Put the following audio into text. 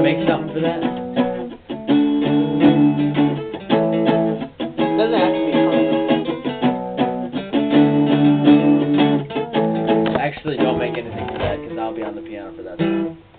make something for that? Doesn't have to be Actually, don't make anything for that, because I'll be on the piano for that.